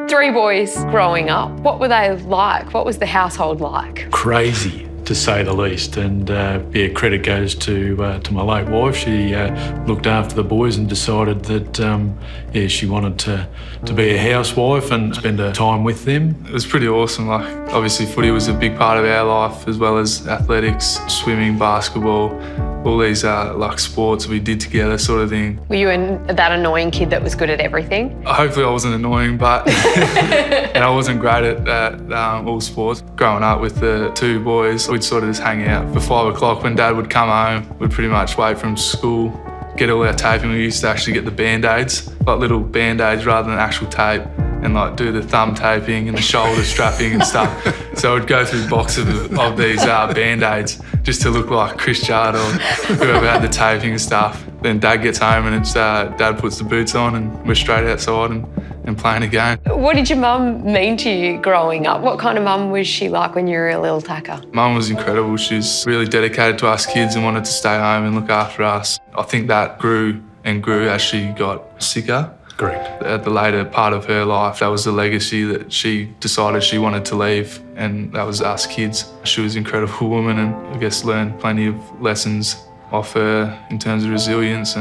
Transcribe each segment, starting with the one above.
3 boys growing up. What were they like? What was the household like? Crazy, to say the least, and yeah, credit goes to my late wife. She looked after the boys and decided that yeah, she wanted to be a housewife and spend her time with them. It was pretty awesome. Like, obviously footy was a big part of our life, as well as athletics, swimming, basketball, all these like sports we did together, sort of thing. Were you that annoying kid that was good at everything? Hopefully I wasn't annoying, but and I wasn't great at all sports. Growing up with the 2 boys, we'd sort of just hang out for 5 o'clock. When Dad would come home, we'd pretty much wait from school, get all our taping. We used to actually get the Band-Aids, like little Band-Aids rather than actual tape, and like do the thumb taping and the shoulder strapping and stuff. So I'd go through boxes of these Band-Aids just to look like Chris Jarrod or whoever had the taping and stuff. Then Dad gets home and it's Dad puts the boots on and we're straight outside and playing a game. What did your mum mean to you growing up? What kind of mum was she like when you were a little tacker? Mum was incredible. She was really dedicated to us kids and wanted to stay home and look after us. I think that grew and grew as she got sicker. Correct. At the later part of her life, that was the legacy that she decided she wanted to leave, and that was us kids. She was an incredible woman, and I guess learned plenty of lessons off her in terms of resilience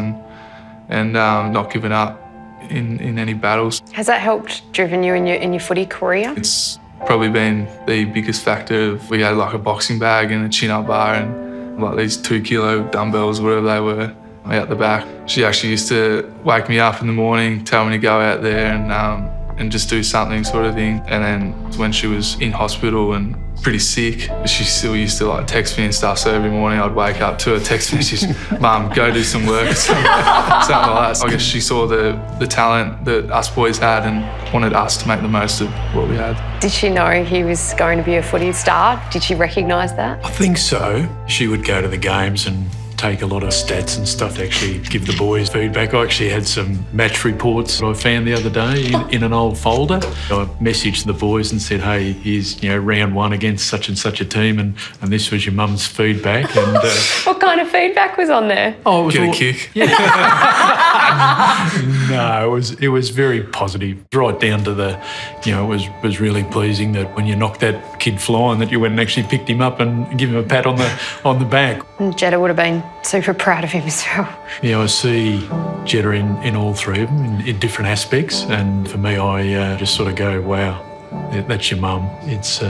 and not giving up in any battles. Has that helped driven you in your footy career? It's probably been the biggest factor. We had like a boxing bag and a chin-up bar and like these 2-kilo dumbbells, whatever they were, out the back. She actually used to wake me up in the morning, tell me to go out there and just do something, sort of thing. And then when she was in hospital and pretty sick, she still used to like text me and stuff. So every morning I'd wake up to a text message, "Mum, go do some work," something like that. I guess she saw the talent that us boys had and wanted us to make the most of what we had. Did she know he was going to be a footy star? Did she recognise that? I think so. She would go to the games and take a lot of stats and stuff to actually give the boys feedback. I actually had some match reports that I found the other day in an old folder. I messaged the boys and said, "Hey, here's round 1 against such and such a team, and this was your mum's feedback." And what kind of feedback was on there? Oh, it was get a kick. Yeah. No, it was very positive. Right down to the, it was really pleasing that when you knocked that kid flying, that you went and actually picked him up and give him a pat on the back. And Jarrod would have been super proud of him as well. Yeah, I see Jarrod in all 3 of them in different aspects, and for me, I just sort of go, wow, that's your mum. It's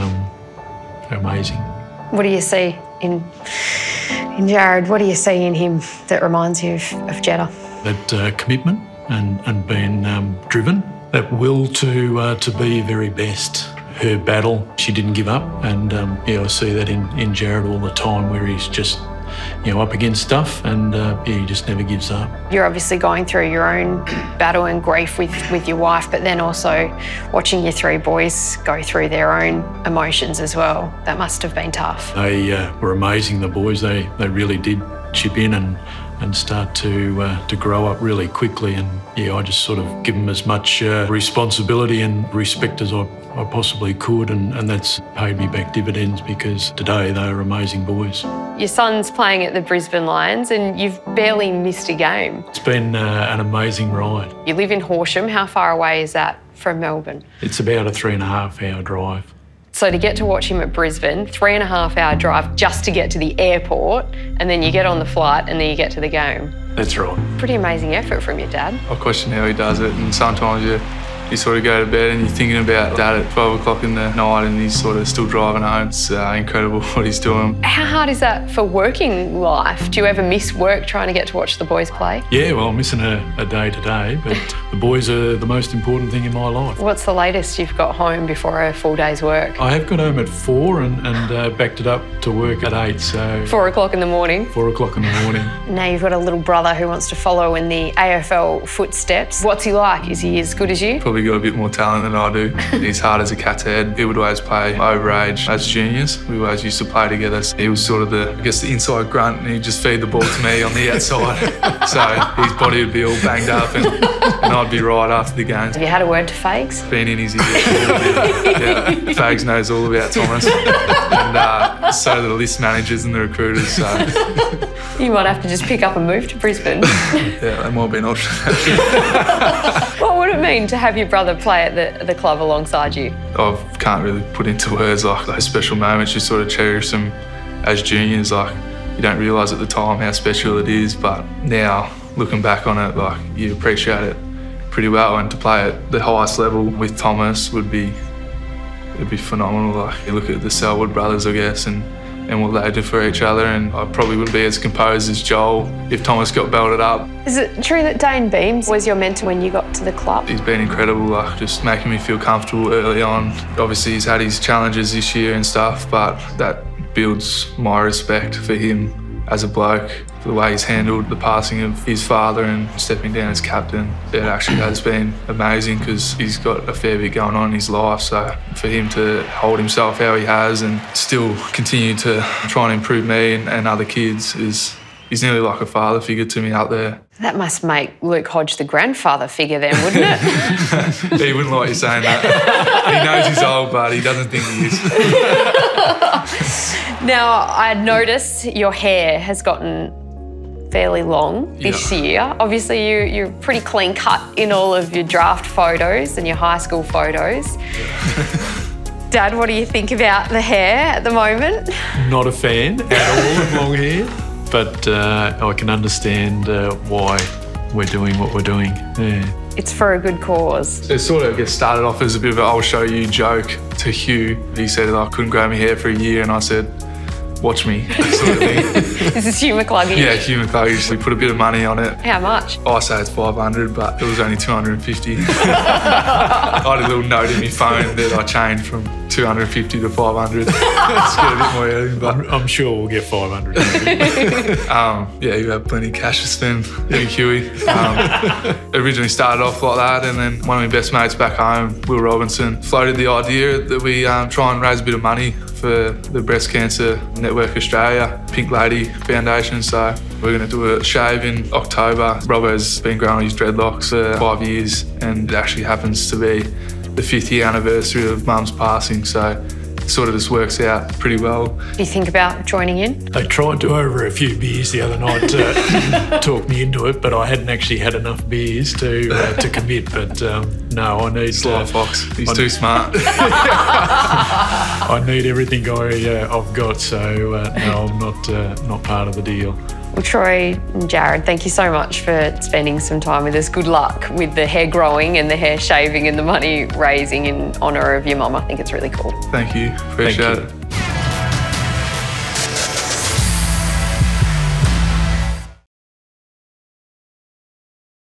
amazing. What do you see in Jarrod? What do you see in him that reminds you of Jetta? That commitment and being driven, that will to be very best. Her battle, she didn't give up, and yeah, I see that in Jarrod all the time, where he's just up against stuff, and yeah, he just never gives up. You're obviously going through your own battle and grief with your wife, but then also watching your 3 boys go through their own emotions as well. That must have been tough. They were amazing, the boys. They really did chip in and start to grow up really quickly, and yeah, I just sort of give them as much responsibility and respect as I possibly could, and that's paid me back dividends, because today they are amazing boys. Your son's playing at the Brisbane Lions and you've barely missed a game. It's been an amazing ride. You live in Horsham. How far away is that from Melbourne? It's about a 3.5-hour drive. So to get to watch him at Brisbane, 3.5-hour drive just to get to the airport, and then you get on the flight and then you get to the game. That's right. Pretty amazing effort from your dad. I question how he does it, and sometimes you sort of go to bed and you're thinking about Dad at 12 o'clock in the night and he's sort of still driving home. It's incredible what he's doing. How hard is that for working life? Do you ever miss work trying to get to watch the boys play? Yeah, well, I'm missing a day to day, but the boys are the most important thing in my life. What's the latest you've got home before a full day's work? I have got home at 4 and backed it up to work at 8, so... 4 o'clock in the morning? 4 o'clock in the morning. Now you've got a little brother who wants to follow in the AFL footsteps. What's he like? Is he as good as you? Probably got a bit more talent than I do. He's hard as a cat's head. He would always play over age as juniors. We always used to play together. He was sort of the inside grunt, and he'd just feed the ball to me on the outside. So his body would be all banged up and I'd be right after the games. Have you had a word to Fags? Been in his ear. Yeah, Fags knows all about Thomas. And so do the list managers and the recruiters. So. You might have to just pick up and move to Brisbane. Yeah, that might be an option. What would would it mean to have your brother play at the club alongside you? I can't really put into words like those special moments. You sort of cherish them as juniors. Like, you don't realise at the time how special it is, but now looking back on it, like, you appreciate it pretty well. And to play at the highest level with Thomas it'd be phenomenal. Like, you look at the Selwood brothers, I guess, and what they do for each other, and I probably wouldn't be as composed as Joel if Thomas got belted up. Is it true that Dane Beams was your mentor when you got to the club? He's been incredible, like, just making me feel comfortable early on. Obviously he's had his challenges this year and stuff, but that builds my respect for him as a bloke, for the way he's handled the passing of his father and stepping down as captain. It actually has been amazing because he's got a fair bit going on in his life, so for him to hold himself how he has and still continue to try and improve me and other kids he's nearly like a father figure to me out there. That must make Luke Hodge the grandfather figure then, wouldn't it? He wouldn't like you saying that. He knows he's old, but he doesn't think he is. Now, I noticed your hair has gotten fairly long this year. Obviously, you're pretty clean cut in all of your draft photos and your high school photos. Dad, what do you think about the hair at the moment? Not a fan at all of long hair, but I can understand why we're doing what we're doing. Yeah. It's for a good cause. It sort of gets started off as a bit of a "I'll show you" joke to Hugh. He said I couldn't grow my hair for a year, and I said, "Watch me," sort of thing. This is Hugh McCluggage? Yeah, Hugh McCluggage. We put a bit of money on it. How much? I say it's 500, but it was only 250. I had a little note in my phone that I changed from 250 to 500. Just get a bit more out of him, but I'm sure we'll get 500. yeah, you have plenty of cash to spend, Huey. Originally started off like that, and then one of my best mates back home, Will Robinson, floated the idea that we try and raise a bit of money for the Breast Cancer Network Australia Pink Lady Foundation. So we're going to do a shave in October. Robbo's been growing his dreadlocks for 5 years, and it actually happens to be the 5th year anniversary of Mum's passing, so it sort of just works out pretty well. Do you think about joining in? I tried to over a few beers the other night to talk me into it, but I hadn't actually had enough beers to commit. But no, I need... Sly Fox, he's too smart. I need everything I've got, so no, I'm not part of the deal. Well, Troy and Jarrod, thank you so much for spending some time with us. Good luck with the hair growing and the hair shaving and the money raising in honour of your mum. I think it's really cool. Thank you. Appreciate it.